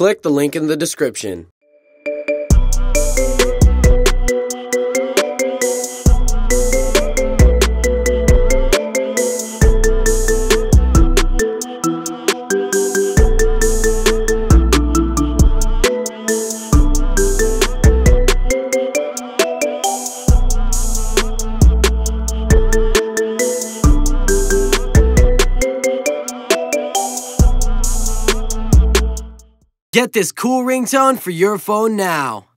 click the link in the description. Get this cool ringtone for your phone now.